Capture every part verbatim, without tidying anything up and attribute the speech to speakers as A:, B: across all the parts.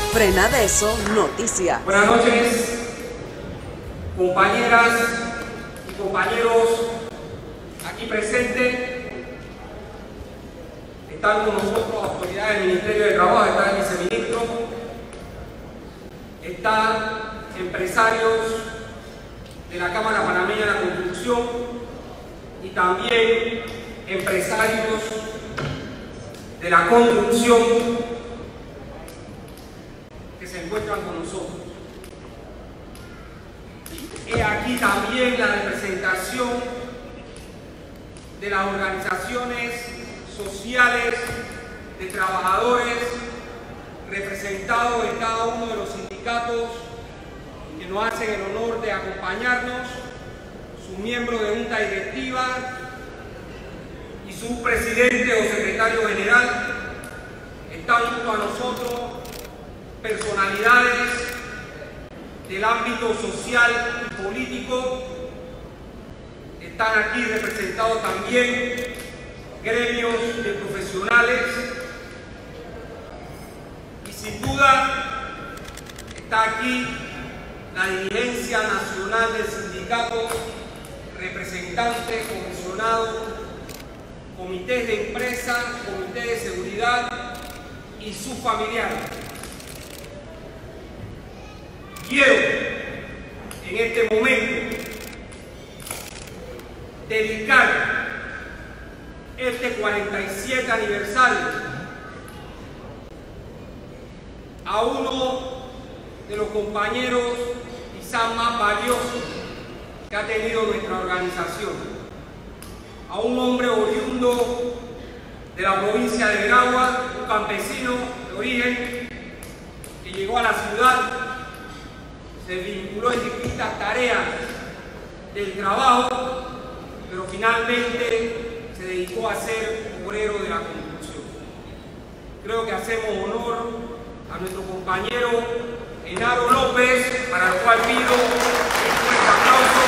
A: Frenadeso Noticias.
B: Buenas noches, compañeras y compañeros aquí presentes. Están con nosotros autoridades del Ministerio de Trabajo, está el viceministro, están empresarios de la Cámara Panameña de la Construcción y también empresarios de la construcción que se encuentran con nosotros. He aquí también la representación de las organizaciones sociales de trabajadores representados en cada uno de los sindicatos que nos hacen el honor de acompañarnos, sus miembros de junta directiva y su presidente o secretario general. Están junto a nosotros personalidades del ámbito social y político. Están aquí representados también gremios de profesionales y sin duda está aquí la dirigencia nacional del sindicato, representantes, comisionados, comités de empresa, comité de seguridad y sus familiares. Quiero en este momento dedicar este cuarenta y siete aniversario a uno de los compañeros quizás más valiosos que ha tenido nuestra organización, a un hombre oriundo de la provincia de Veragua, un campesino de origen que llegó a la ciudad, se vinculó en distintas tareas del trabajo, pero finalmente se dedicó a ser obrero de la construcción. Creo que hacemos honor a nuestro compañero Genaro López, para lo cual pido un fuerte aplauso.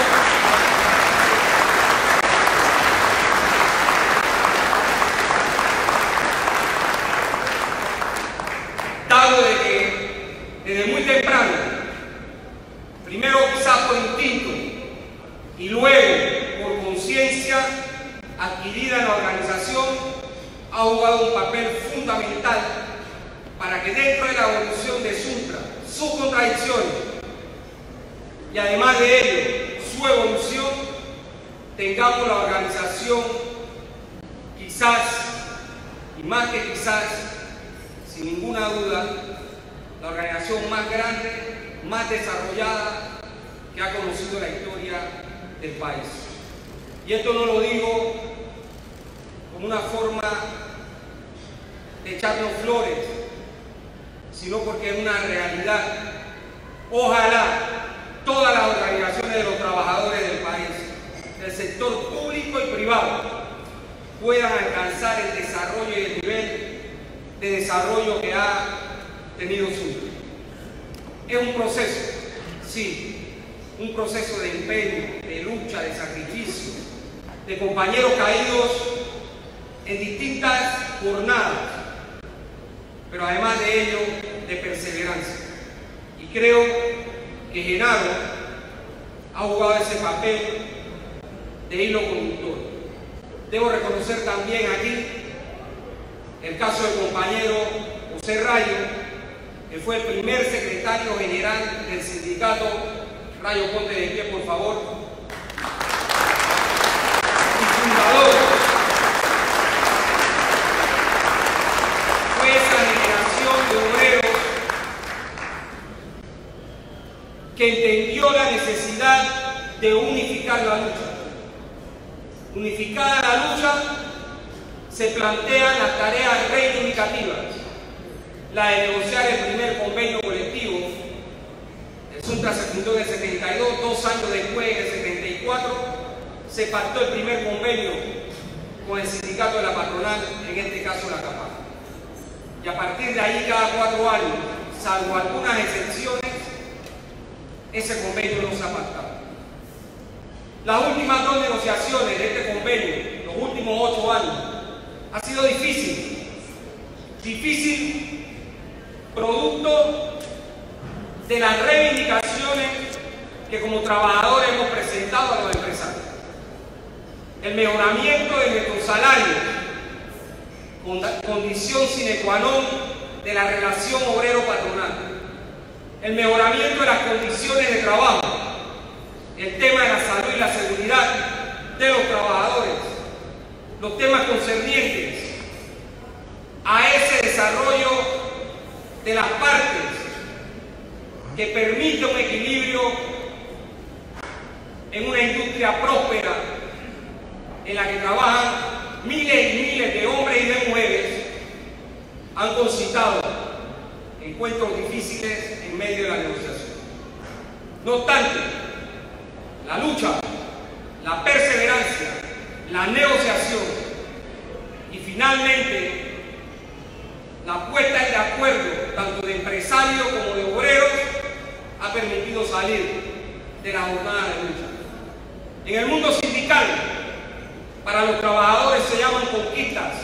B: Dado de que desde muy temprano, primero quizás por instinto y luego por conciencia adquirida en la organización, ha jugado un papel fundamental para que dentro de la evolución de Suntra, sus contradicciones y además de ello su evolución, tengamos la organización quizás, y más que quizás, sin ninguna duda, la organización más grande, más desarrollada que ha conocido la historia del país. Y esto no lo digo como una forma de echarnos flores, sino porque es una realidad. Ojalá todas las organizaciones de los trabajadores del país, del sector público y privado, puedan alcanzar el desarrollo y el nivel de desarrollo que ha tenido Suntra. Es un proceso, sí, un proceso de empeño, de lucha, de sacrificio, de compañeros caídos en distintas jornadas, pero además de ello, de perseverancia. Y creo que Genaro ha jugado ese papel de hilo conductor. Debo reconocer también aquí el caso del compañero José Rayo, que fue el primer secretario general del sindicato. Rayo, ponte de pie, por favor. Y fundador. Fue esa generación de obreros que entendió la necesidad de unificar la lucha. Unificada la lucha, se plantean las tareas reivindicativas, la de negociar el primer convenio colectivo. El Suntra se fundó en el setenta y dos, dos años después, en el setenta y cuatro, se pactó el primer convenio con el sindicato de la patronal, en este caso la CAPAC. Y a partir de ahí, cada cuatro años, salvo algunas excepciones, ese convenio no se ha pactado. Las últimas dos negociaciones de este convenio, los últimos ocho años, ha sido difícil. Difícil producto de las reivindicaciones que como trabajadores hemos presentado a los empresarios. El mejoramiento de nuestros salarios, condición sine qua non de la relación obrero-patronal. El mejoramiento de las condiciones de trabajo, el tema de la salud y la seguridad de los trabajadores, los temas concernientes a ese desarrollo de las partes que permite un equilibrio en una industria próspera en la que trabajan miles y miles de hombres y de mujeres, han concitado encuentros difíciles en medio de la negociación. No obstante, la lucha, la perseverancia, la negociación y finalmente la puesta de acuerdo tanto de empresarios como de obreros ha permitido salir de la jornada de lucha. En el mundo sindical, para los trabajadores se llaman conquistas.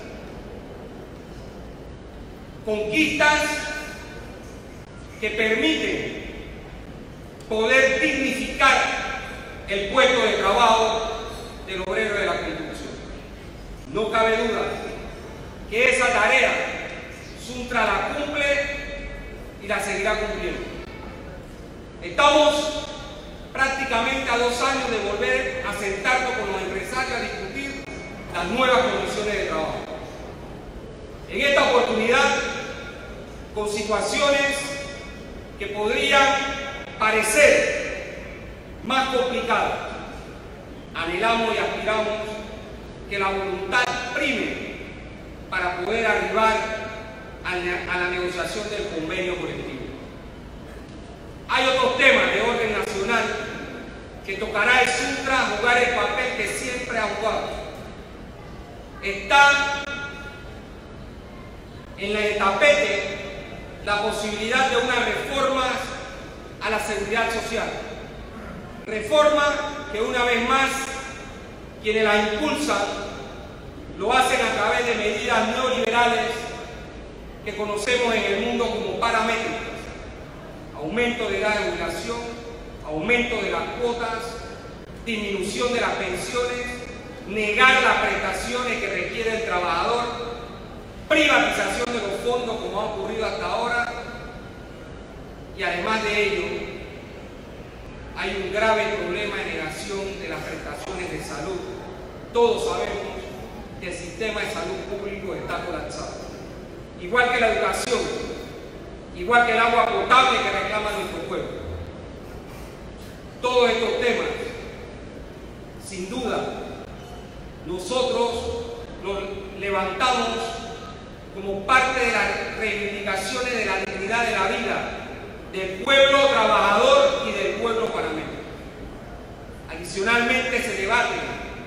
B: Conquistas que permiten poder dignificar el puesto de trabajo del obrero de la construcción. No cabe duda que esa tarea Suntra la cumple y la seguirá cumpliendo. Estamos prácticamente a dos años de volver a sentarnos con los empresarios a discutir las nuevas condiciones de trabajo. En esta oportunidad, con situaciones que podrían parecer más complicadas, anhelamos y aspiramos que la voluntad prime para poder arribar a la, a la negociación del convenio colectivo. Hay otros temas de orden nacional que tocará el Suntra jugar el papel que siempre ha jugado. Está en el tapete la posibilidad de unas reformas a la seguridad social. Reformas que una vez más quienes las impulsan lo hacen a través de medidas neoliberales que conocemos en el mundo como paramétricas. Aumento de edad de jubilación, aumento de las cuotas, disminución de las pensiones, negar las prestaciones que requiere el trabajador, privatización de los fondos como ha ocurrido hasta ahora, y además de ello hay un grave problema de negación de las prestaciones de salud. Todos sabemos que el sistema de salud público está colapsado, igual que la educación, igual que el agua potable que reclama nuestro pueblo. Todos estos temas, sin duda, nosotros los levantamos como parte de las reivindicaciones de la dignidad de la vida del pueblo trabajador y del pueblo panameño. Adicionalmente se debaten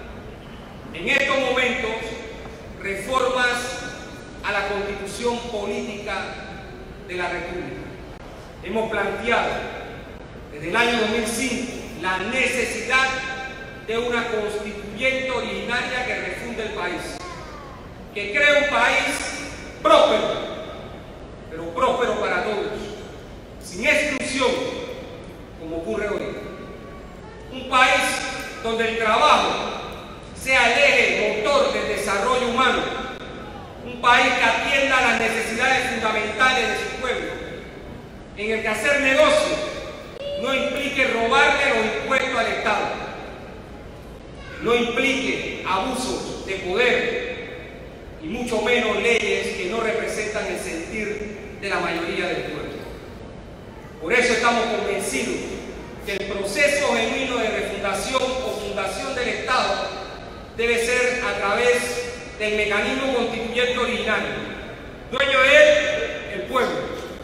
B: en estos momentos reformas a la Constitución política de la República. Hemos planteado desde el año dos mil cinco la necesidad de una constituyente originaria que refunde el país, que cree un país próspero, pero próspero para todos, sin exclusión, como ocurre hoy. Un país donde el trabajo sea el eje motor del desarrollo humano, un país que atienda las necesidades fundamentales de su pueblo, en el que hacer negocio no implique robarle los impuestos al Estado, no implique abusos de poder y mucho menos leyes que no representan el sentir de la mayoría del pueblo. Por eso estamos convencidos que el proceso genuino de refundación o fundación del Estado debe ser a través del mecanismo constituyente originario. Dueño de él, el pueblo.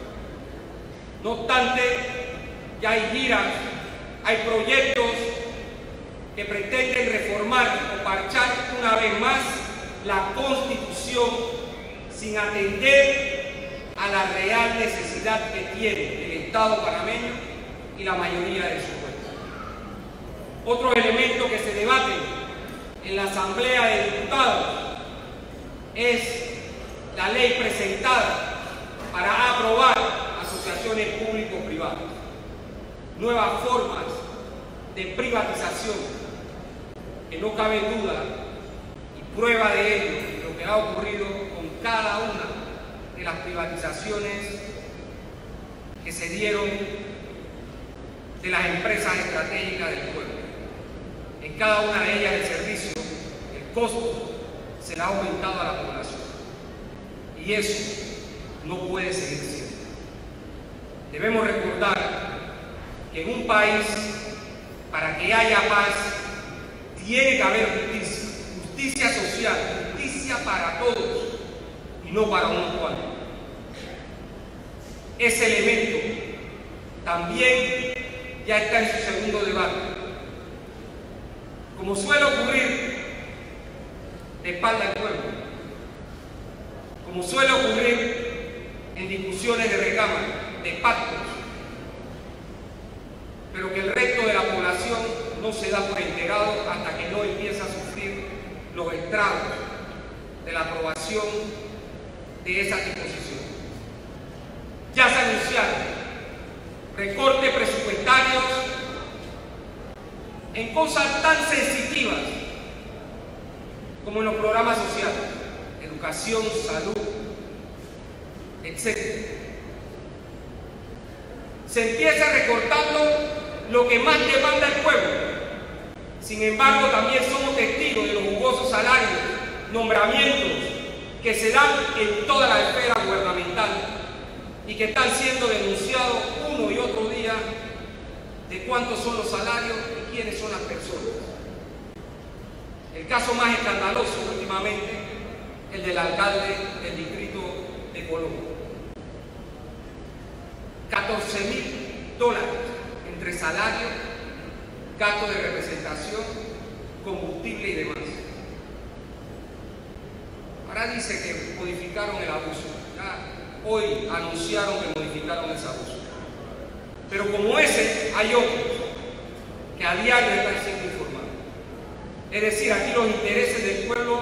B: No obstante, ya hay giras, hay proyectos que pretenden reformar o parchar una vez más la Constitución sin atender a la real necesidad que tiene el Estado panameño y la mayoría de su pueblo. Otro elemento que se debate en la Asamblea de Diputados es la ley presentada para aprobar asociaciones asociaciones público-privadas, nuevas formas de privatización, que no cabe duda, y prueba de ello, lo que ha ocurrido con cada una de las privatizaciones que se dieron de las empresas estratégicas del pueblo. En cada una de ellas el servicio, el costo, se le ha aumentado a la población. Y eso no puede seguir siendo. Debemos recordar que en un país, para que haya paz, tiene que haber justicia, justicia social, justicia para todos y no para unos cuantos. Ese elemento también ya está en su segundo debate. Como suele ocurrir de espalda al pueblo, como suele ocurrir en discusiones de recámara, de pactos, pero que el resto de la población no se da por enterado hasta que no empieza a sufrir los estragos de la aprobación de esa disposición. Ya se anunciaron recortes presupuestarios en cosas tan sensitivas como en los programas sociales, educación, salud, etcétera. Se empieza recortando lo que más demanda el pueblo. Sin embargo, también somos testigos de los jugosos salarios, nombramientos que se dan en toda la esfera gubernamental y que están siendo denunciados uno y otro día de cuántos son los salarios y quiénes son las personas. El caso más escandaloso últimamente, el del alcalde del distrito de Colón. catorce mil dólares entre salario, gasto de representación, combustible y demás. Ahora dice que modificaron el abuso. Ya hoy anunciaron que modificaron ese abuso. Pero como ese, hay otros que a diario están siendo informados. Es decir, aquí los intereses del pueblo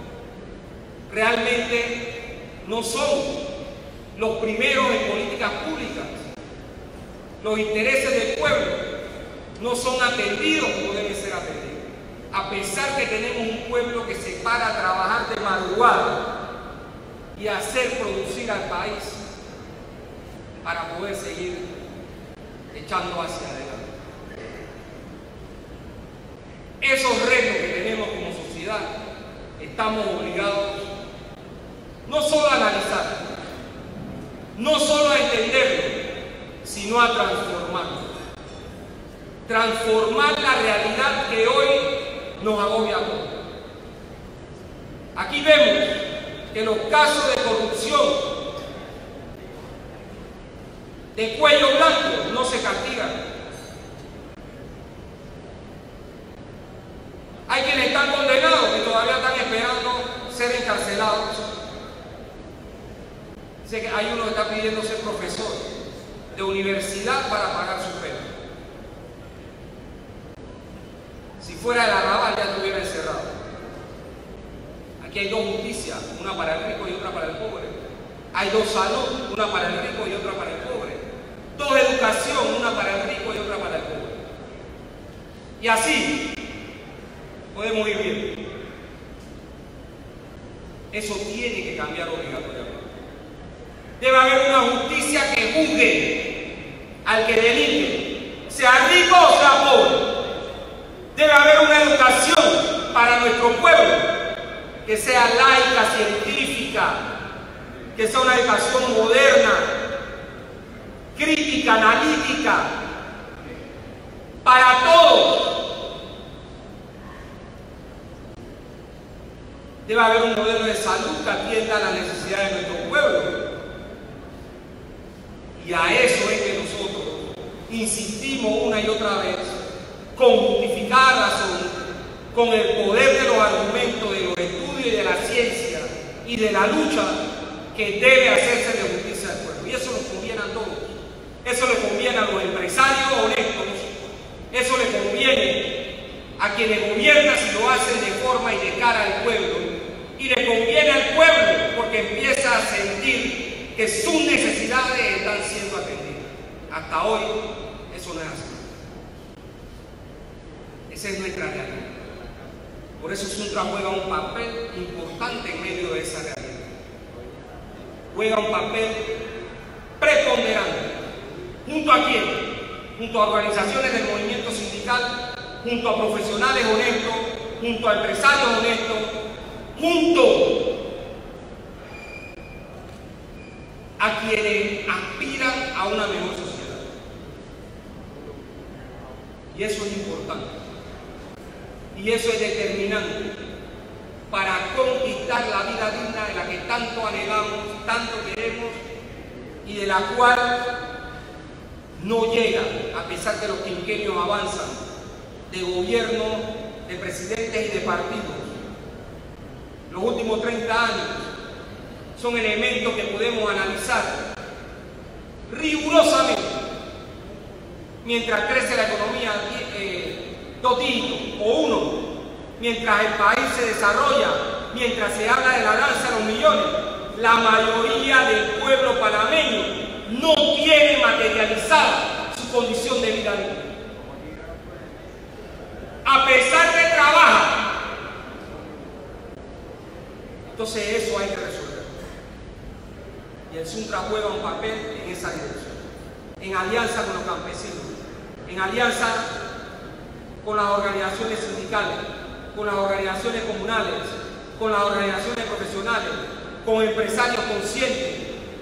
B: realmente no son los primeros en políticas públicas. Los intereses del pueblo no son atendidos como deben ser atendidos. A pesar que tenemos un pueblo que se para a trabajar de madrugada y hacer producir al país para poder seguir echando hacia adelante. Esos retos que tenemos como sociedad, estamos obligados no solo a analizar, no solo a entenderlo, sino a transformarlo. Transformar la realidad que hoy nos agobia a todos. Aquí vemos que los casos de corrupción de cuello blanco no se castigan. Hay quienes están condenados que todavía están esperando ser encarcelados. Dice que hay uno que está pidiendo ser profesor de universidad para pagar su pena. Si fuera el arrabal ya estuviera encerrado. Aquí hay dos justicias, una para el rico y otra para el pobre. Hay dos salud, una para el rico y otra para el pobre. Dos educación, una para el rico y otra para el pobre. Y así podemos ir bien. Eso tiene que cambiar obligatoriamente. Debe haber una justicia que juzgue al que delinque, sea rico o sea pobre. Debe haber una educación para nuestro pueblo que sea laica, científica, que sea una educación moderna, crítica, analítica, para todos. Debe haber un modelo de salud que atienda las necesidades de nuestro pueblo. Y a eso es que nosotros insistimos una y otra vez, con justificada razón, con el poder de los argumentos, de los estudios y de la ciencia y de la lucha que debe hacerse de justicia al pueblo. Y eso nos conviene a todos. Eso le conviene a los empresarios honestos, eso le conviene a quienes gobiernan si lo hacen de forma y de cara al pueblo, y le conviene al pueblo porque empieza a sentir que sus necesidades están siendo atendidas. hasta hoy eso no es así. Esa es nuestra realidad. Por eso Suntra juega un papel importante en medio de esa realidad. Juega un papel preponderante. ¿Junto a quién? Junto a organizaciones del movimiento sindical, junto a profesionales honestos, junto a empresarios honestos, junto a quienes aspiran a una mejor sociedad. Y eso es importante. Y eso es determinante para conquistar la vida digna de la que tanto anhelamos, tanto queremos y de la cual no llega, a pesar que los quinquenios avanzan, de gobierno, de presidentes y de partidos. Los últimos treinta años son elementos que podemos analizar rigurosamente. Mientras crece la economía eh, dos dígitos o uno, mientras el país se desarrolla, mientras se habla de la danza de los millones, la mayoría del pueblo panameño no tiene materializada su condición de vida digna. A pesar de trabajar. Entonces eso hay que resolver. Y el Suntra juega un papel en esa dirección, en alianza con los campesinos, en alianza con las organizaciones sindicales, con las organizaciones comunales, con las organizaciones profesionales, con empresarios conscientes.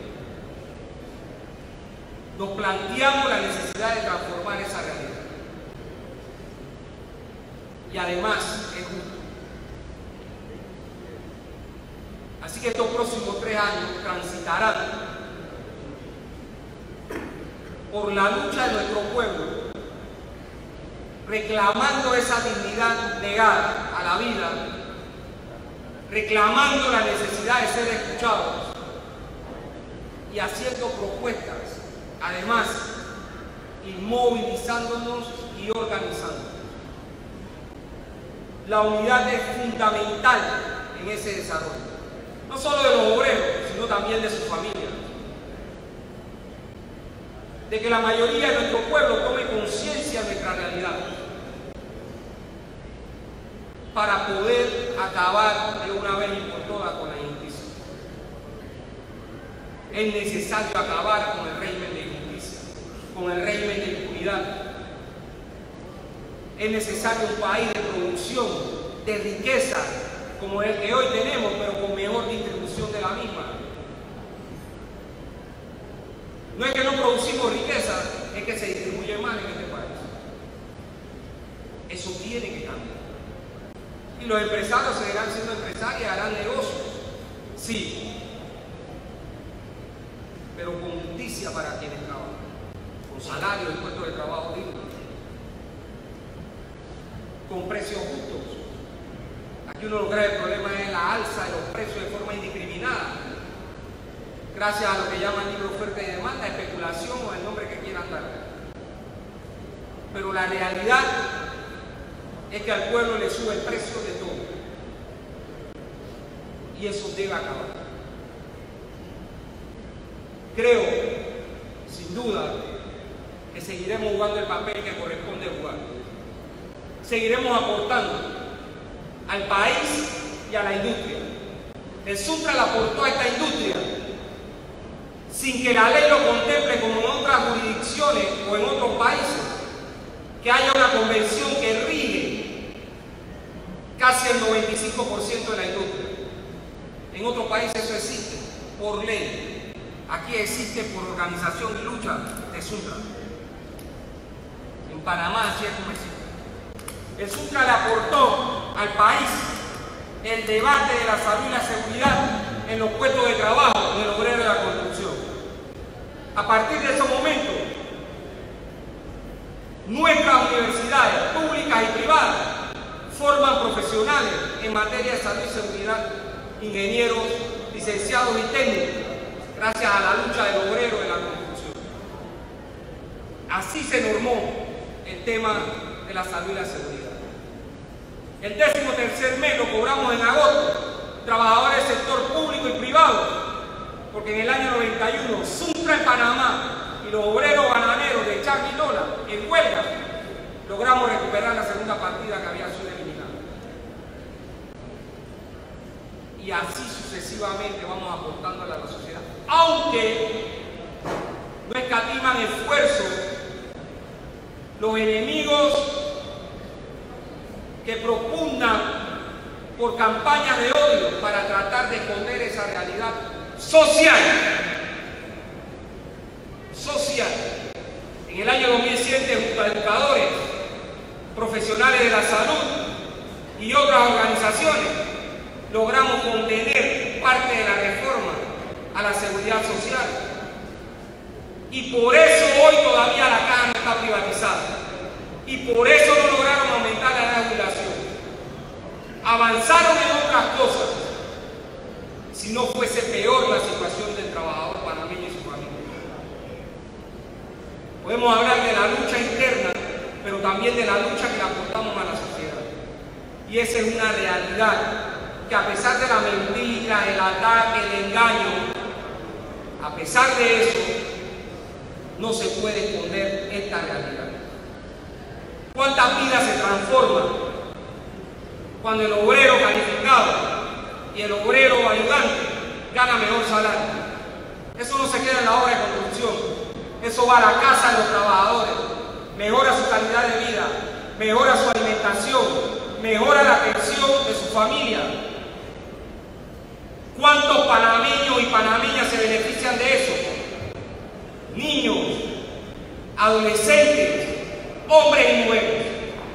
B: Nos planteamos la necesidad de transformar esa realidad. Y además es justo. Así que estos próximos tres años transitarán por la lucha de nuestro pueblo, reclamando esa dignidad negada a la vida, reclamando la necesidad de ser escuchados y haciendo propuestas, además, y movilizándonos y organizándonos. La unidad es fundamental en ese desarrollo, no solo de los obreros, sino también de sus familias. De que la mayoría de nuestro pueblo tome conciencia de nuestra realidad para poder acabar de una vez y por todas con la injusticia. Es necesario acabar con el régimen de injusticia, con el régimen de impunidad. Es necesario un país de producción, de riqueza, como el que hoy tenemos, pero con mejor distribución de la misma. No es que no producimos riqueza, es que se distribuye mal en este país. Eso tiene que cambiar. Y los empresarios seguirán siendo empresarios y harán negocios. Sí. Pero con justicia para quienes trabajan. Con salario y puestos de trabajo dignos. Con precios justos. Aquí uno de los graves problemas es la alza de los precios de forma indiscriminada. Gracias a lo que llaman libre oferta y demanda, especulación o el nombre que quieran dar. Pero la realidad es que al pueblo le sube el precio de todo. Y eso debe acabar. Creo, sin duda, que seguiremos jugando el papel que corresponde jugar. Seguiremos aportando al país y a la industria. El Suntra le aportó a esta industria sin que la ley lo contemple como en otras jurisdicciones o en otros países, que haya una convención que rige casi el noventa y cinco por ciento de la industria. En otros países eso existe por ley. Aquí existe por organización y lucha de Suntra. En Panamá así es como existe. El Suntra le aportó al país el debate de la salud y la seguridad en los puestos de trabajo del obrero de la construcción. A partir de ese momento, nuestras universidades públicas y privadas forman profesionales en materia de salud y seguridad, ingenieros, licenciados y técnicos, gracias a la lucha del obrero de la construcción. Así se normó el tema de la salud y la seguridad. El décimo tercer mes lo cobramos en agosto, trabajadores del sector público y privado, porque en el año noventa y uno, Suntra en Panamá y los obreros bananeros de Chaco y Lola en huelga, logramos recuperar la segunda partida que había sido eliminada. Y así sucesivamente vamos aportándole a la sociedad. Aunque no escatiman esfuerzo los enemigos que propugnan por campañas de odio para tratar de esconder esa realidad social. Social. En el año dos mil siete, junto a educadores, profesionales de la salud y otras organizaciones, logramos contener parte de la reforma a la seguridad social. Y por eso hoy todavía la caja no está privatizada. Y por eso no lograron aumentar la edad de jubilación. Avanzaron en otras cosas, si no fuese peor la situación del trabajador panameño y su familia. Podemos hablar de la lucha interna, pero también de la lucha que le aportamos a la sociedad. Y esa es una realidad que, a pesar de la mentira, el ataque, el engaño, a pesar de eso, no se puede esconder esta realidad. ¿Cuántas vidas se transforman cuando el obrero calificado y el obrero ayudante gana mejor salario? Eso no se queda en la obra de construcción, eso va a la casa de los trabajadores, mejora su calidad de vida, mejora su alimentación, mejora la atención de su familia. ¿Cuántos panameños y panameñas se benefician de eso? Niños, adolescentes, hombres y mujeres.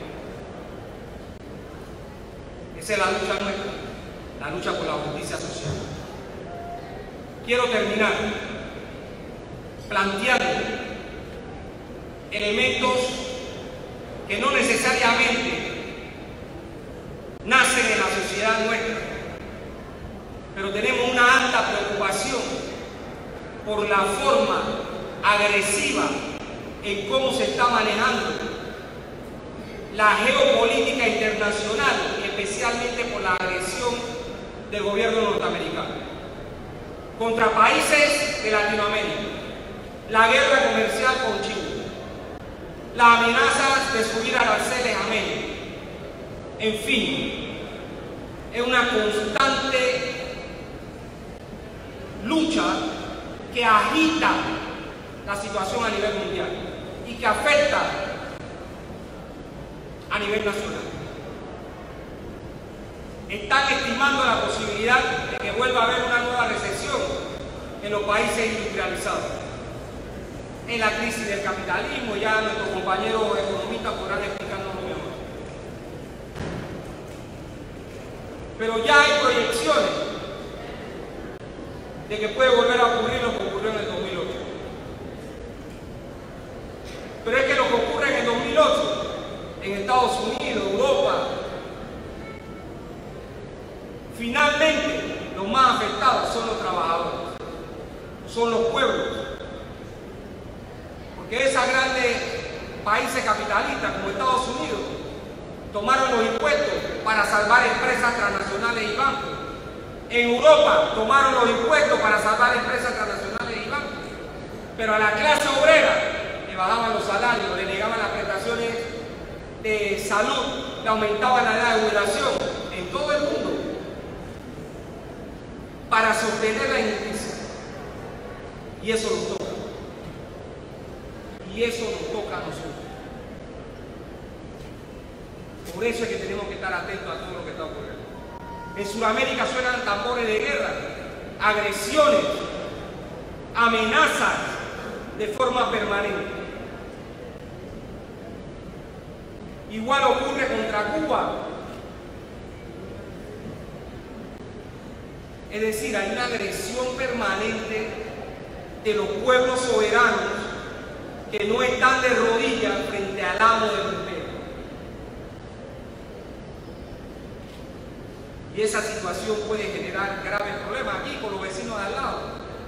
B: Esa es la lucha nuestra, la lucha por la justicia social. Quiero terminar planteando elementos que no necesariamente nacen en la sociedad nuestra, pero tenemos una alta preocupación por la forma agresiva en cómo se está manejando la geopolítica internacional, especialmente por la agresión del gobierno norteamericano contra países de Latinoamérica, la guerra comercial con Chile, las amenazas de subir aranceles a México. En fin, es una constante lucha que agita la situación a nivel mundial y que afecta a nivel nacional. Están estimando la posibilidad de que vuelva a haber una nueva recesión en los países industrializados. En la crisis del capitalismo, ya nuestros compañeros economistas podrán explicarnos lo mejor. Pero ya hay proyecciones de que puede volver a ocurrir lo que ocurrió en el dos mil ocho. Pero es que lo que ocurre en el dos mil ocho, en Estados Unidos, Europa, finalmente los más afectados son los trabajadores, son los pueblos. Porque esos grandes países capitalistas como Estados Unidos tomaron los impuestos para salvar empresas transnacionales y bancos. En Europa tomaron los impuestos para salvar empresas transnacionales y bancos. Pero a la clase obrera le bajaban los salarios, le negaban las prestaciones de salud, le aumentaban la edad de jubilación en todo el mundo para sostener la injusticia. Y eso nos toca. Y eso nos toca a nosotros. Por eso es que tenemos que estar atentos a todo lo que está ocurriendo. En Sudamérica suenan tambores de guerra, agresiones, amenazas de forma permanente. Igual ocurre contra Cuba. Es decir, hay una agresión permanente de los pueblos soberanos que no están de rodillas frente al amo del imperio. Y esa situación puede generar graves problemas aquí con los vecinos de al lado.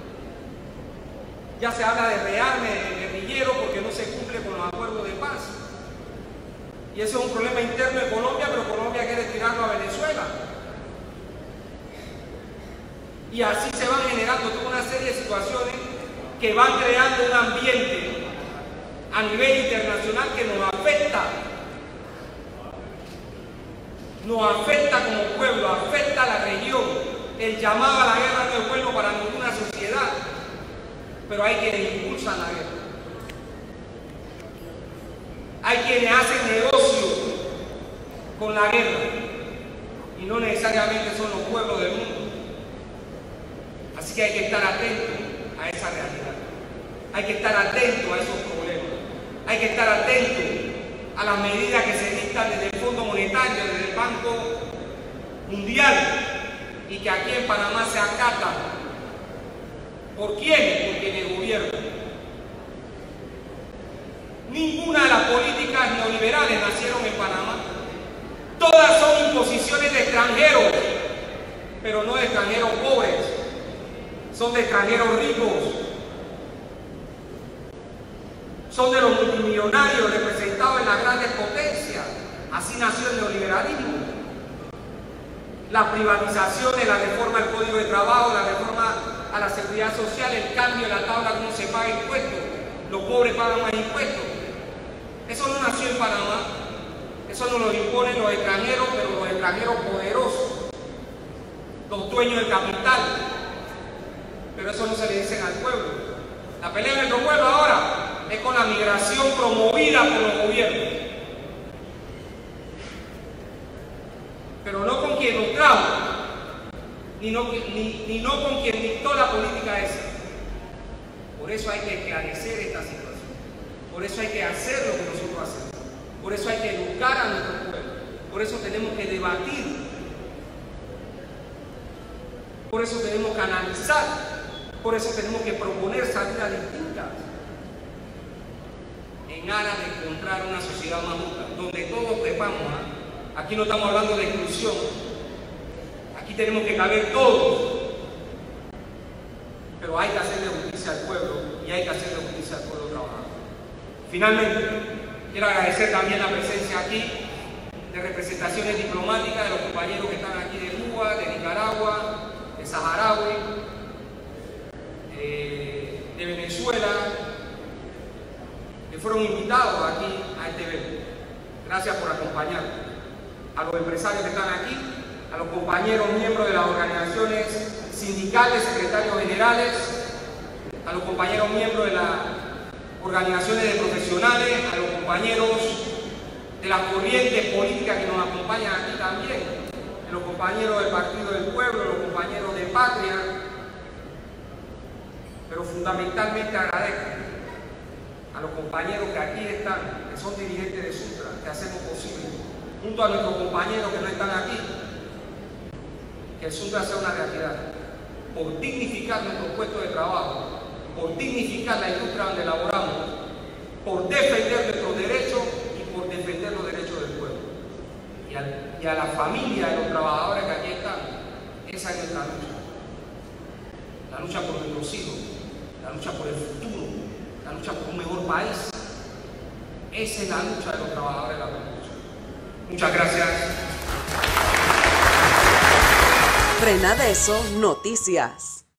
B: Ya se habla de rearme de guerrilleros porque no se cumple con los acuerdos de paz. Y eso es un problema interno de Colombia, pero Colombia quiere tirarlo a Venezuela. Y así se van generando toda una serie de situaciones que van creando un ambiente a nivel internacional que nos afecta. Nos afecta como pueblo, afecta a la región. El llamado a la guerra no es bueno para ninguna sociedad, pero hay quienes impulsan la guerra. Hay quienes hacen negocio con la guerra y no necesariamente son los pueblos del mundo. Así que hay que estar atentos a esa realidad. Hay que estar atentos a esos problemas. Hay que estar atentos a las medidas que se dictan desde el Fondo Monetario, desde el Banco Mundial, y que aquí en Panamá se acatan. ¿Por quiénes? Por quienes gobiernan. Ninguna de las políticas neoliberales nacieron en Panamá. Todas son imposiciones de extranjeros, pero no de extranjeros pobres, son de extranjeros ricos. Son de los multimillonarios representados en las grandes potencias. Así nació el neoliberalismo. La privatización, la reforma al Código de Trabajo, la reforma a la seguridad social, el cambio en la tabla como se paga impuestos. Los pobres pagan más impuestos. Eso no nació en Panamá. Eso nos lo imponen los extranjeros, pero los extranjeros poderosos, los dueños del capital. Pero eso no se le dicen al pueblo. La pelea de nuestro pueblo ahora es con la migración promovida por los gobiernos, pero no con quien nos trajo, ni no, ni, ni no con quien dictó la política esa. Por eso hay que esclarecer esta situación, por eso hay que hacer lo que nosotros hacemos, por eso hay que educar a nuestro pueblo, por eso tenemos que debatir, por eso tenemos que analizar, por eso tenemos que proponer salidas distintas, en aras de encontrar una sociedad más justa, donde todos quepamos. ¿eh? Aquí no estamos hablando de exclusión, aquí tenemos que caber todos, pero hay que hacerle justicia al pueblo y hay que hacerle justicia al pueblo trabajador. Finalmente, quiero agradecer también la presencia aquí de representaciones diplomáticas de los compañeros que están aquí de Cuba, de Nicaragua, de Saharaui, eh, de Venezuela, que fueron invitados aquí a este evento. Gracias por acompañarnos. A los empresarios que están aquí, a los compañeros miembros de las organizaciones sindicales, secretarios generales, a los compañeros miembros de las organizaciones de profesionales, a los compañeros de las corrientes políticas que nos acompañan aquí también, a los compañeros del Partido del Pueblo, los compañeros de Patria, pero fundamentalmente agradezco a los compañeros que aquí están, que son dirigentes de Sutra, que hacemos posible, junto a nuestros compañeros que no están aquí, que el Sutra sea una realidad, por dignificar nuestros puestos de trabajo, por dignificar la industria donde laboramos, por defender nuestros derechos y por defender los derechos del pueblo. Y a, y a la familia de los trabajadores que aquí están, esa es nuestra lucha. La lucha por nuestros hijos, la lucha por el futuro, la lucha por un mejor país. Esa es la lucha de los trabajadores de la revolución. Muchas gracias.
A: Frenadeso Noticias.